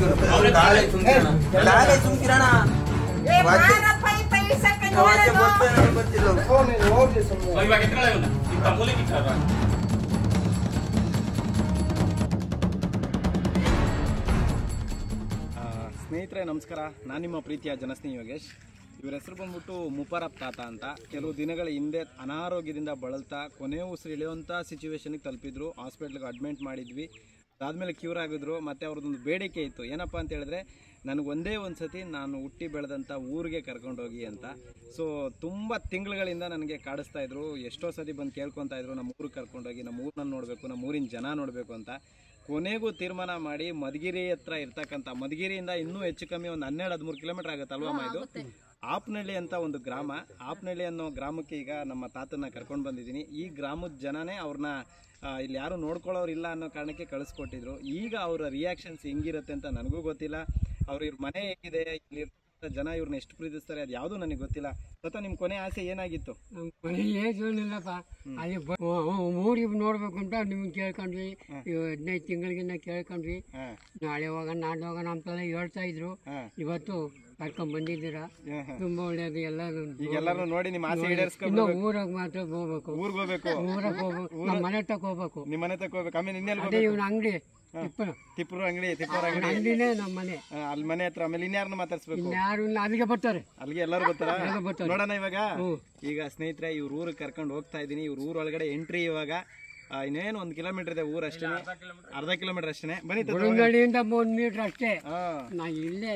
ಸ್ನೇಹಿತರೆ ನಮಸ್ಕಾರ, ನಾನು ನಿಮ್ಮ ಪ್ರೀತಿಯ ಜನಸ್ನೇಹಿ ಯೋಗೇಶ್. ಇವರ ಹೆಸರು ಬಂದ್ಬಿಟ್ಟು ಮುಪಾರಪ್ ತಾತ ಅಂತ. ಕೆಲವು ದಿನಗಳ ಹಿಂದೆ ಅನಾರೋಗ್ಯದಿಂದ ಬಳಲ್ತಾ ಕೊನೆ ಉಸಿರು ಇಳಿಯುವಂಥ ಸಿಚುವೇಶನ್ಗೆ ತಲುಪಿದ್ರು. ಹಾಸ್ಪಿಟ್ಲಿಗೆ ಅಡ್ಮಿಟ್ ಮಾಡಿದ್ವಿ. ಅದಾದಮೇಲೆ ಕ್ಯೂರ್ ಆಗಿದ್ರು. ಮತ್ತು ಅವ್ರದ್ದೊಂದು ಬೇಡಿಕೆ ಇತ್ತು, ಏನಪ್ಪ ಅಂತ ಹೇಳಿದ್ರೆ, ನನಗೆ ಒಂದೇ ಒಂದು ಸತಿ ನಾನು ಹುಟ್ಟಿ ಬೆಳೆದಂಥ ಊರಿಗೆ ಕರ್ಕೊಂಡೋಗಿ ಅಂತ. ಸೊ ತುಂಬ ತಿಂಗಳುಗಳಿಂದ ನನಗೆ ಕಾಡಿಸ್ತಾಯಿದ್ರು. ಎಷ್ಟೋ ಸತಿ ಬಂದು ಕೇಳ್ಕೊತಾ ಇದ್ರು, ನಮ್ಮ ಊರಿಗೆ ಕರ್ಕೊಂಡೋಗಿ ನಮ್ಮ ಊರನ್ನ ನೋಡಬೇಕು, ನಮ್ಮ ಊರಿನ ಜನ ನೋಡಬೇಕು ಅಂತ. ಕೊನೆಗೂ ತೀರ್ಮಾನ ಮಾಡಿ ಮಧುಗಿರಿ ಹತ್ರ ಇರ್ತಕ್ಕಂಥ, ಮಧುಗಿರಿಯಿಂದ ಇನ್ನೂ ಹೆಚ್ಚು ಕಮ್ಮಿ ಒಂದು 12-13 ಕಿಲೋಮೀಟರ್ ಆಗುತ್ತೆ ಅಲ್ವಮ್ಮ ಇದು, ಆಪ್ನಹಳ್ಳಿ ಅಂತ ಒಂದು ಗ್ರಾಮ. ಆಪ್ನಹಳ್ಳಿ ಅನ್ನೋ ಗ್ರಾಮಕ್ಕೆ ಈಗ ನಮ್ಮ ತಾತನ ಕರ್ಕೊಂಡು ಬಂದಿದ್ದೀನಿ. ಈ ಗ್ರಾಮದ ಜನನೇ ಅವ್ರನ್ನ ಇಲ್ಲಿ ಯಾರು ನೋಡ್ಕೊಳ್ಳೋರು ಇಲ್ಲ ಅನ್ನೋ ಕಾರಣಕ್ಕೆ ಕಳಿಸ್ಕೊಟ್ಟಿದ್ರು. ಈಗ ಅವರ ರಿಯಾಕ್ಷನ್ಸ್ ಹೆಂಗಿರುತ್ತೆ ಅಂತ ನನಗೂ ಗೊತ್ತಿಲ್ಲ. ಇವ್ರ ಮನೆ ಹೇಗಿದೆ, ಇಲ್ಲಿ ಜನ ಇವ್ರನ್ನ ಎಷ್ಟು ಪ್ರೀತಿಸ್ತಾರೆ, ಅದು ಯಾವುದು ನನಗೆ ಗೊತ್ತಿಲ್ಲ. ಗೊತ್ತಾ, ನಿಮ್ಮ ಕೊನೆ ಆಸೆ ಏನಾಗಿತ್ತು? ನಮ್ಮ ಕೊನೆ ಏನಿಲ್ಲಪ್ಪ, ಅಲ್ಲಿ ಊರಿಗೆ ನೋಡ್ಬೇಕು ಅಂತ ನಿಮ್ಗೆ ಕೇಳ್ಕೊಂಡ್ವಿ. 15 ತಿಂಗಳಿಗಿನ್ನ ಕೇಳ್ಕೊಂಡ್ವಿ. ನಾಳೆ ಹೋಗೋಣ ನಾಳೆ ಹೋಗೋಣ ಅಂತೆಲ್ಲ ಹೇಳ್ತಾ ಇದ್ರು. ಇವತ್ತು ಕರ್ಕೊಂಡ್ ಬಂದಿದ್ದೀರಾ, ತುಂಬಾ ಒಳ್ಳೇದು. ಎಲ್ಲರೂ ನೋಡಿ ನಿಮ್ಮ ಆಸೆ ಈಡೇರಿಸ್ಕೊಂಡು ಊರಾಗ ಮಾತ್ರ ಹೋಗ್ಬೇಕು, ಊರಿಗೆ ಹೋಗ್ಬೇಕು, ನಮ್ಮ ಮನೆ ತಕ ಹೋಗ್ಬೇಕು, ನಿಮ್ಮ ಮನೆ ತಕ ಹೋಗ್ಬೇಕು. ಆಮೇಲೆ ಅದೇ ಇವನ ಅಂಗಡಿ ತಿಪ್ಪೂರು ಅಂಗಡಿನೇ ನಮ್ಮ ಮನೆ, ಅಲ್ಲಿ ಮನೆ ಹತ್ರ. ಆಮೇಲೆ ಇನ್ಯಾರನ್ನ ಮಾತಾಡ್ಸ್ಬೇಕು? ಯಾರು ಅಲ್ಲಿಗೆ ಬರ್ತಾರೆ, ಅಲ್ಲಿಗೆ ಎಲ್ಲರೂ ಬರ್ತಾರೆ. ನೋಡೋಣ ಇವಾಗ. ಈಗ ಸ್ನೇಹಿತರೆ, ಇವ್ರ ಊರಿಗೆ ಕರ್ಕೊಂಡು ಹೋಗ್ತಾ ಇದ್ದೀನಿ. ಇವ್ರ ಊರೊಳಗಡೆ ಎಂಟ್ರಿ ಇವಾಗ ಇನ್ನೇನು 1 ಕಿಲೋಮೀಟರ್ ಇದೆ, ಊರು ಅಷ್ಟೇ, ಅರ್ಧ ಕಿಲೋಮೀಟರ್ ಅಷ್ಟೇ. ಬನ್ನಿ, 1 ಮೀಟರ್ ಅಷ್ಟೇ. ನಾ ಇಲ್ಲೇ.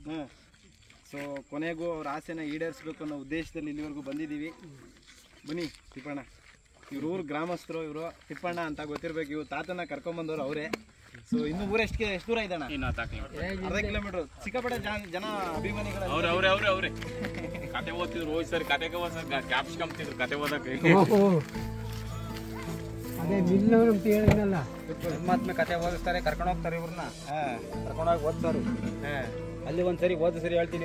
ಸೊ ಕೊನೆಗೂ ಅವ್ರ ಆಸೆನ ಈಡೇರಿಸ್ಬೇಕು ಅನ್ನೋ ಉದ್ದೇಶದಲ್ಲಿ ಇಲ್ಲಿವರೆಗೂ ಬಂದಿದ್ದೀವಿ. ಬನ್ನಿ ತಿಪ್ಪಣ್ಣ, ಇವ್ರ ಊರು ಗ್ರಾಮಸ್ಥರು, ಇವರು ತಿಪ್ಪಣ್ಣ ಅಂತ ಗೊತ್ತಿರ್ಬೇಕು. ಇವ್ರು ತಾತನ ಕರ್ಕೊಂಡ್ಬಂದವ್ರು ಅವರೇ. ಸೊ ಇನ್ನು ಊರು ಎಷ್ಟು ದೂರ ಇದ್ದಾನ? ಅರ್ಧ ಕಿಲೋಮೀಟರ್. ಸಿಕ್ಕಾಪಟ್ಟೆ ಜನ ಅಭಿಮಾನಿಗಳು ಅವ್ರೆ ಕತೆ ಓದ್ತಿದ್ರು. ಹೋಗಿ ಸರ್ ಕತೆಗೆ ಕ್ಯಾಪ್ಸಿಕಂತಿದ್ರು ಕತೆ ಓದಕ್ಕೆ. ಅದೇ ಮಿಲ್ಲವರು ಅಂತ ಹೇಳಿದ್ನಲ್ಲ, ಮಹಾತ್ಮೆ ಕತೆ ಓದಿಸ್ತಾರೆ, ಕರ್ಕೊಂಡು ಹೋಗ್ತಾರೆ. ಇವ್ರನ್ನ ಕರ್ಕೊಂಡೋಗಿ ಓದ್ತಾರೆ. ಅಲ್ಲಿ ಒಂದ್ಸರಿ ಓದ್ ಸರಿ ಹೇಳ್ತೀನಿ,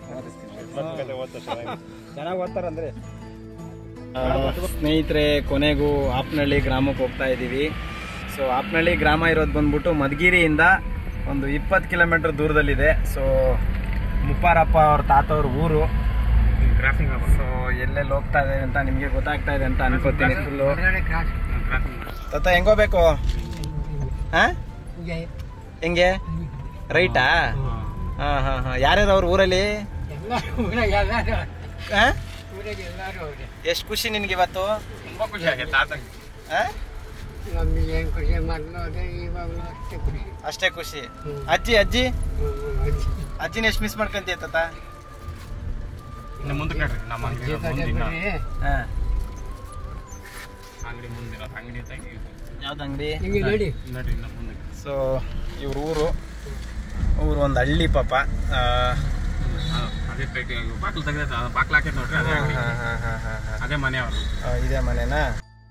ಚೆನ್ನಾಗಿ ಓದ್ತಾರಂದ್ರೆ. ಸ್ನೇಹಿತರೆ, ಕೊನೆಗೂ ಆಪ್ನಹಳ್ಳಿ ಗ್ರಾಮಕ್ಕೆ ಹೋಗ್ತಾ ಇದ್ದೀವಿ. ಸೊ ಆಪ್ನಹಳ್ಳಿ ಗ್ರಾಮ ಇರೋದು ಬಂದ್ಬಿಟ್ಟು ಮಧುಗಿರಿಯಿಂದ ಒಂದು 20 ಕಿಲೋಮೀಟರ್ ದೂರದಲ್ಲಿದೆ. ಸೊ ಮುಪ್ಪಾರಪ್ಪ ಅವ್ರ ತಾತವ್ರ ಊರು. ಸೊ ಎಲ್ಲೆಲ್ಲಿ ಹೋಗ್ತಾ ಇದೆ ಅಂತ ನಿಮಗೆ ಗೊತ್ತಾಗ್ತಾ ಇದೆ ಅಂತ ಅನ್ಕೋತೀನಿ. ಫುಲ್ಲು ತಾತ ಹೆಂಗೋಗ್ಬೇಕು? ಹೆಂಗೆ ರೈಟಾ? ಹಾಂ. ಯಾರ್ಯಾರು ಅವ್ರ ಊರಲ್ಲಿ? ಎಷ್ಟು ಖುಷಿ ನಿನ್ಗೆ ಇವತ್ತು? ತುಂಬಾ ಖುಷಿ ಆಗುತ್ತೆ ತಾತಂಗೆ. ಅಷ್ಟೇ ಖುಷಿ. ಅಜ್ಜಿನ ಎಷ್ಟು ಮಿಸ್ ಮಾಡ್ಕೊಂತೀಯ ತಾತ? ಇನ್ನು ಮುಂದಕ್ಕೆ ನೋಡ್ರಿ, ನಮ್ಮ ಅಂಗಡಿ ಮುಂದಿನ ಅಂಗಡಿ ಯಾವ್ದು ಅಂಗಡಿ? ನೋಡ್ರಿ ನಮ್ಮ ಮುಂದಕ್ಕೆ. ಸೊ ಇವ್ರ ಊರು ಒಂದು ಹಳ್ಳಿ ಪಾಪ. ಅದೇ ಪೇಟೆ ಬಾಕ್ಲು ತೆಗೆದ ಬಾಕ್ಲು ಹಾಕೈತೆ ನೋಡ್ರಿ, ಅದೇ ಅಂಗಡಿ, ಅದೇ ಮನೆ ಅವರು. ಇದೇ ಮನೆನಾ?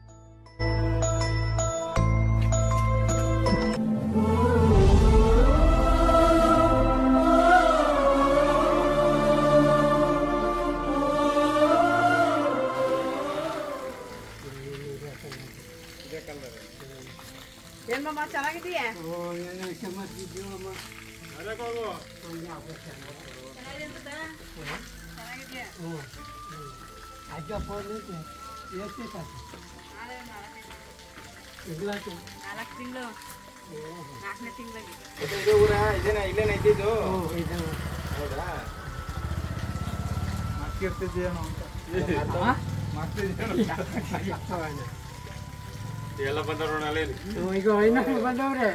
ಚೆನ್ನಾಗಿದೆಯಾ? ಇಲ್ಲೇನ ಇದ್ದಿದ್ದು? ಹೌದಾ? ಎಲ್ಲ ಬಂದವ್ರೆ. ಈಗ ಬಂದವ್ರೆ.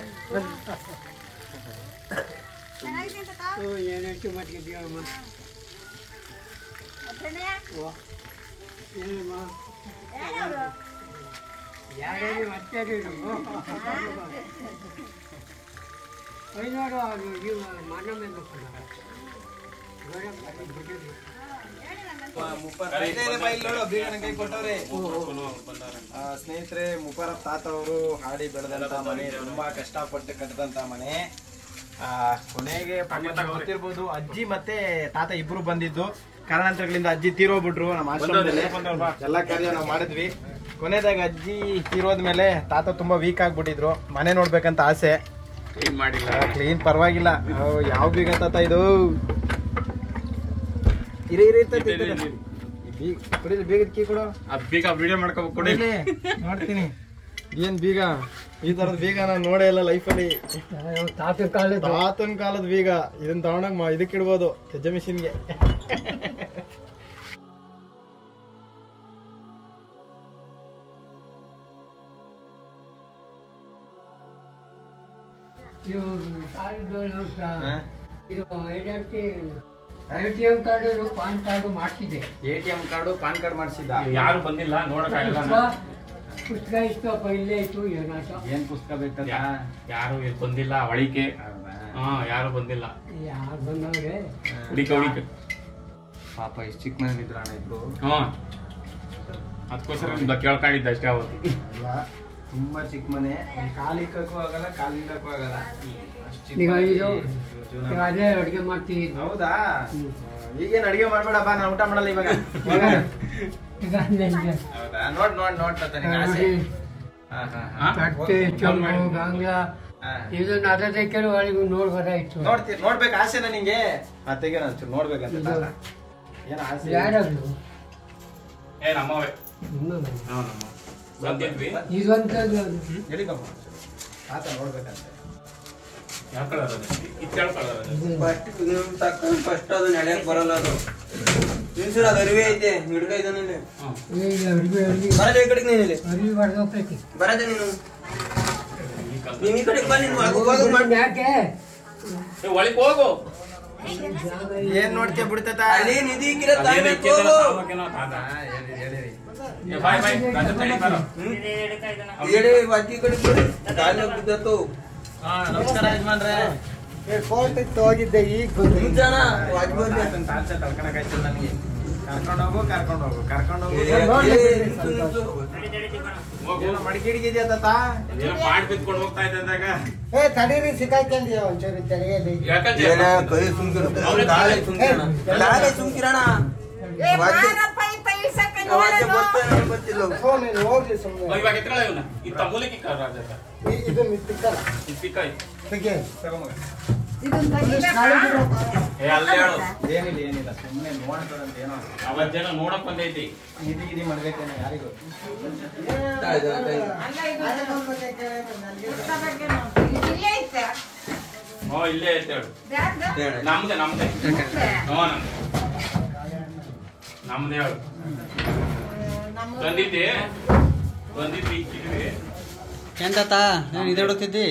ಏನೆಷ್ಟು ಮಟ್ಟಿಗಿದ್ದೀವಮ್ಮ? ಯಾರು ಮತ್ತೆ ಐನೂರು ಮನ ಮೇಲೆ ಸ್ನೇಹಿತರೆ, ಮುಪಾರಪ್ ತಾತ ಅವರು ಹಾಡಿ ಬೆಳೆದಂತ ಮನೆ, ತುಂಬಾ ಕಷ್ಟಪಟ್ಟು ಕಟ್ಟಿದಂತ ಮನೆ. ಕೊನೆಗೆ ಗೊತ್ತಿರ್ಬೋದು, ಅಜ್ಜಿ ಮತ್ತೆ ತಾತ ಇಬ್ರು ಬಂದಿದ್ದು. ಕಾರಣಾಂತರಗಳಿಂದ ಅಜ್ಜಿ ತೀರೋಗ್ಬಿಟ್ರು. ನಮ್ಮ ಆಶ್ರಮದಲ್ಲಿ ಎಲ್ಲ ಕಾರ್ಯ ನಾವು ಮಾಡಿದ್ವಿ. ಕೊನೆದಾಗ ಅಜ್ಜಿ ತೀರೋದ್ಮೇಲೆ ತಾತ ತುಂಬಾ ವೀಕ್ ಆಗ್ಬಿಟ್ಟಿದ್ರು. ಮನೆ ನೋಡ್ಬೇಕಂತ ಆಸೆ. ಏನ್ ಮಾಡಿಲ್ಲ ಕ್ಲೀನ್ ಪರವಾಗಿಲ್ಲ. ಯಾವ ಬೀಗ ತಾತ ಇದು? ಇರಿ ಬೀಗದ ಕೀ ಕೊಡು. ಬೀಗ ವಿಡಿಯೋ ಮಾಡ್ಕೋಬೇಕು ಕೊಡಿ. ಮಾಡ್ತೀನಿ. ಏನ್ ಬೀಗ? ಈ ತರದ ಬೀಗ ನಾನು ನೋಡೇ ಇಲ್ಲ ಲೈಫಲ್ಲಿ. ತಾತನ ಕಾಲದ ಬೀಗ. ಇದನ್ನ ತಗೊಂಡಾಗ ಇದಕ್ಕೆ ಇಡ್ಬೋದು, ಹೆಜ್ಜೆ ಮಿಷಿನ್ಗೆ. ATM ಕಾರ್ಡು ಪಾನ್ ಕಾರ್ಡು ಮಾಡಿಸಿದೆ. ATM ಕಾರ್ಡು ಪಾನ್ ಕಾರ್ಡ್ ಮಾಡಿಸಿದ್ದ? ಯಾರು ಬಂದಿಲ್ಲ ನೋಡಕ್ಕಾಗಲ್ಲ. ಪುಸ್ತಕ ಇಷ್ಟಪ್ಪ ಇಲ್ಲೇ ಇತ್ತು. ಏನಾಯ್ತು? ಏನ್ ಪುಸ್ತಕ ಬೇಕಂತ? ಯಾರು ಬಂದಿಲ್ಲ ಒಳಿಕೆ. ಯಾರು ಬಂದಿಲ್ಲ. ಯಾರು ಬಂದವ್ರೆ? ಹುಡಿಕೆ ಪಾಪ ಇಷ್ಟು ಚಿಕ್ಕ ಮನೇಲಿ ಇದ್ರ ಅಣ್ಣ ಇಬ್ರು. ಅದಕ್ಕೋಸ್ಕರ ನಿಮ್ದು ಕೇಳ್ಕೊಂಡಿದ್ದೆ ಅಷ್ಟೇ ಅವತ್ತು. ಅಲ್ಲ, ತುಂಬಾ ಚಿಕ್ಕ ಮನೆ. ಕಾಲಿಕ್ಕೂ ಆಗಲ್ಲ, ಕಾಲಿಕ್ಕೂ ಆಗಲ್ಲ. ಈಗ ಇದು ಈಗ ಅದೇ ಅಡುಗೆ ಮಾಡ್ತೀವಿ. ಹೌದಾ? ಈಗೇನ್ ಅಡಿಗೆ ಮಾಡ್ಬೇಡ ಬಾ, ನಾನು ಊಟ ಮಾಡಲ್ಲ ಇವಾಗ. ಈಗ ಹೌದಾ? ನೋಡ್ತಾ ತಟ್ಟೆ ಚೊಂಬು ಗಂಗ್ಲ ಇದನ್ನ ಅದಕ್ಕೆ ಕೆಲವು ನೋಡ್ಬೋದಾಯ್ತು. ನೋಡ್ಬೇಕು ಆಸೆನ ನಿಂಗೆ? ತೆಗೆ ನೋಡ್ಬೇಕಂತ ಏನ್ ಆಸೆ? ಯಾರಾದ್ರು ನಮ್ಮವೇ ಬಂದಿದ್ವಿ. ಇದೊಂದು ಎಲ್ಲಿಗಮ್ಮ ಆತ ನೋಡ್ಬೇಕಂತ. ಯಾವ ಕಲರ್ ಅದು? ಇತ್ಯಾವ ಕಲರ್ ಅದು? ಫಸ್ಟ್ ಅದು ನಡೆಯಕ್ ಬರಲ್ಲ. ಅದು ನಿಲ್ಸಿರ ಅದು ಅರಿವೆ ಐತೆ ಹಿಡ್ಕ ಇದನ್ನೇ ಬರಲ್ಲ. ಈ ಕಡೆಗೆ ನೀನು ಅರಿವಿ ಬರ್ದೋಗ್ತೈತಿ. ಬರದೆ ನೀನು ನೀನ್ ಈ ಕಡೆಗೆ ಬಾ. ನೀನು ಯಾಕೆ ಒಳಗೆ ಹೋಗು. ಏನ್ ನೋಡ್ತೀಯ ಬಿಡ್ತತ? ಅಲ್ಲಿ ನಿಧಿ ಕಿರ ತಾಯ್ಬೇಕು. ಬಾಯ್ ಏಡೆ ಬಾಕಿ ಕಡೆ ತಾಯ್ನ ಬಿದ್ದತ್ತು. ನಮಸ್ಕಾರ ಯಜಮಾನ್ರೆ. ಹೋಗಿದ್ದೆ ಈಗ ಮುಂಜಾನ ವಾಜಿ ಬಂದೆ. ತಳ್ಕೊಳಕಾಯ್ತು ನನಗೆ. ಕರ್ಕೊಂಡು ಹೋಗು. ಮಡಿಕಿಡಿಗಿದ್ಯಾ ತಾತ? ಪಾಡ್ ಬಿತ್ಕೊಂಡು ಹೋಗ್ತಾ ಇದ್ದಾಗ ತಡೀರಿ ಸಿಕ್ಕಾಯ್ತಂದಿ ಒಂಚೂರು ತೆರೆಯಲ್ಲಿ. ಏನ ಕೈ ಸುಮ್ಕಿರೋಣ. ತಾಳೆ ಸುಮ್ಕಿರೋಣ. ತಾಳೆ ಸುಮ್ಕಿರೋಣ. ಅವತ್ತೆ ಬರ್ತಾನೆ ಗೊತ್ತಿಲ್ಲ. ಹೋಗ್ಲಿ ಸುಮ್ಮನೆ. ಇವಾಗ ಎತ್ಕೊಳ್ಳ ಇವನ್ನ. ಇತ್ತ ಮೂಲಿಕೆ ರಾಜ ಇದು ಮಿತ್ತಿಕ್ಕಲ್ಲ. ಸಿಕ್ಕಾಯ್ ತಗೊಂಬ. ಅಲ್ಲೇ ಹೇಳು. ಏನಿಲ್ಲ ಸುಮ್ಮನೆ ನೋಡ್ತಾರಂತ ಏನೋ. ಅವತ್ತೇನೋ ನೋಡಕ್ ಬಂದೈತಿ. ನಿಧಿ ಮಾಡ್ಬೇಕೇನೋ ಯಾರಿಗೂ. ಇಲ್ಲೇ ಐತೆ ಹೇಳು. ನಮ್ದೇ ನಮ್ದೇ ಹೇಳು. ಬಂದಿದ್ದಿ ಇಕ್ಕಿದ್ವಿ. ಎಂತ ನಾನು ಇದು ಹುಡುಕ್ತಿದ್ದಿ.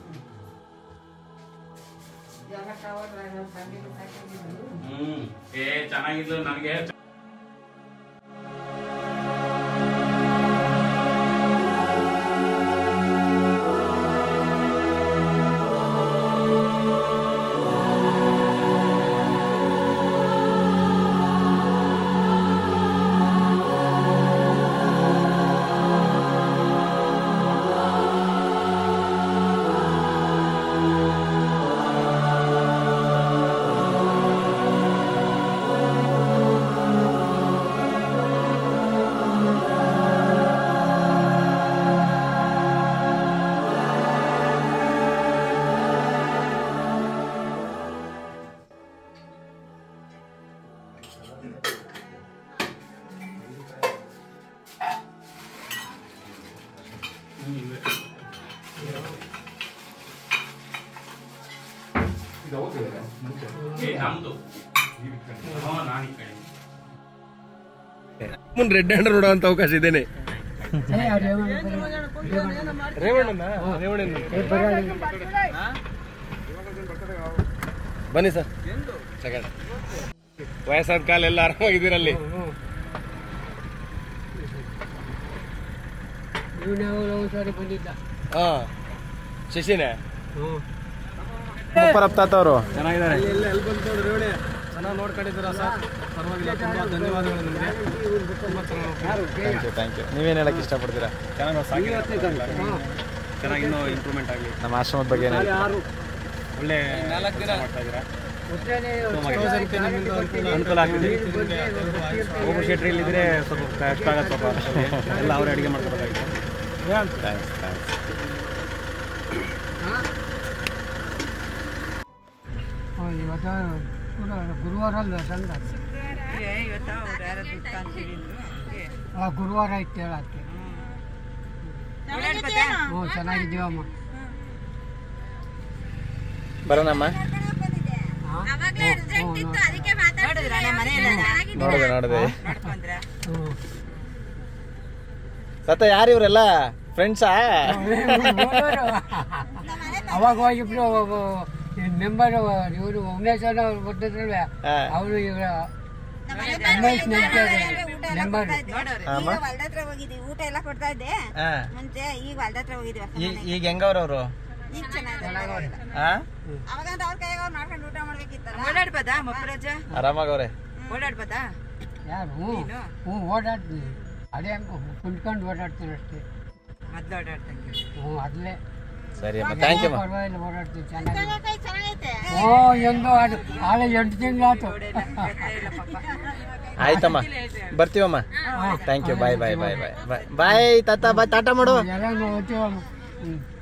ಚೆನ್ನಾಗಿದ್ದು ನನಗೆ. ನಮ್ದು ನಾನು ಈ ಕಡೆ ರೆಡ್ ಹ್ಯಾಂಡ್ ನೋಡೋ ಅಂತ ಅವಕಾಶ ಇದೇನೆ. ಬನ್ನಿ ಸರ್. ವಯಸ್ಸಾದ ಕಾಲ ಎಲ್ಲ ಆರಾಮಾಗಿದ್ದೀರಲ್ಲಿ? ಹಾ ಶಶಿನೇ ತಾತವರು ಚೆನ್ನಾಗಿದ್ದಾರೆ. ಚೆನ್ನಾಗಿ ನೋಡ್ಕೊಂಡಿದ್ದೀರಾ ಸರ್? ಪರವಾಗಿಲ್ಲ, ತುಂಬ ಧನ್ಯವಾದಗಳು ನಿಮಗೆ. Thank you. ನೀವೇನು ಹೇಳಕ್ಕೆ ಇಷ್ಟಪಡ್ತೀರಾ? ಚೆನ್ನಾಗಿ ಇನ್ನೂ ಇಂಪ್ರೂವ್ಮೆಂಟ್ ಆಗಲಿ. ನಮ್ಮ ಆಶ್ರಮದ ಬಗ್ಗೆ ಒಳ್ಳೆ ಮಾಡ್ತಾ ಇದ್ದೀರಾ. ಅನುಕೂಲ ಆಗ್ತಿದೆ. ಒಬ್ಬರು ಶೆಟ್ರಿಯಲ್ಲಿ ಇದ್ರೆ ಸ್ವಲ್ಪ ಕಷ್ಟ ಆಗತ್ತೆ ಪಾಪ. ಎಲ್ಲ ಅವರೇ ಅಡುಗೆ ಮಾಡ್ಕೋಬೇಕಾಗಿತ್ತು. ಥ್ಯಾಂಕ್ಸ್. ಇವತ್ತು ಗುರುವಾರ ಅಲ್ವ ಸಂಘ ಗುರುವಾರ ಇತ್ತು ಹೇಳಕ್ಕೆ ಹ್ಞೂ ಚೆನ್ನಾಗಿದ್ದೀವಮ್ಮ ಬರೋಣಮ್ಮ. ನೋಡಿದೆ ಸತ ಯಾರು ಇವರೆಲ್ಲ ಫ್ರೆಂಡ್ಸಾ? ಅವಾಗ ಹೋಗಿಬ್ರು ಮೆಂಬರ್ ಇವರು ಉಮೇಶ್ ಅವ್ರು ಬರ್ತಿದ್ರಲ್ವ ಅವರು ಇವ್ರ ಉಮೇಶ್ ಮೆಂಬರ್ ಹೊಲ್ದತ್ರ ಹೋಗಿದ್ವಿ, ಊಟ ಎಲ್ಲ ಕೊಡ್ತಾ ಇದ್ದೆ ಮುಂಚೆ. ಈಗ ಹೊಲ್ದತ್ರ ಹೋಗಿದ್ವಿ. ಈಗ ಹೆಂಗವ್ರವ್ರು? ಈಗ ಚೆನ್ನಾಗಿ ಅವಾಗಂತ ಅವ್ರ ಕೈಯಾಗ ಅವ್ರು ಮಾಡ್ಕೊಂಡು ಊಟ ಮಾಡ್ಬೇಕಿತ್ತಲ್ಲ. ಓಡಾಡ್ಬೋದಾ ಮೊಪ್ಪರಾಜ? ಆರಾಮಾಗವ್ರೆ. ಓಡಾಡ್ಬೋದಾ? ಯಾರು? ಹ್ಞೂ ಓಡಾಡ್ತೀನಿ, ಅದೇ ಕುಂತ್ಕೊಂಡು ಓಡಾಡ್ತೀನಿ ಅಷ್ಟೇ. ಮೊದ್ಲು ಓಡಾಡ್ತಂಗೆ. ಹ್ಞೂ ಅದ್ಲೇ ಸರಿ ಅಮ್ಮ, ಥ್ಯಾಂಕ್ ಯು ಅಮ್ಮ. ಪರವಾಗಿಲ್ಲ ಓಡಾಡ್ತೀನಿ ಚೆನ್ನಾಗಿ. ಚೆನ್ನಾಗೈತೆ. ಓ ಎಂದೋ ಅದು ಆಳೆ 8 ತಿಂಗಳಾಯ್ತು. ಆಯ್ತಮ್ಮ, ಬರ್ತೀವಮ್ಮ. Thank you. ಬಾಯ್ ಬಾಯ್ ಬಾಯ್ ಬಾಯ್ ಬಾಯ್ ಬಾಯ್ ತಾತ. ಬಾಯ್ ಟಾಟಾ ಮಾಡು. ಎಲ್ಲ ಹೋಗ್ತೀವಮ್ಮ.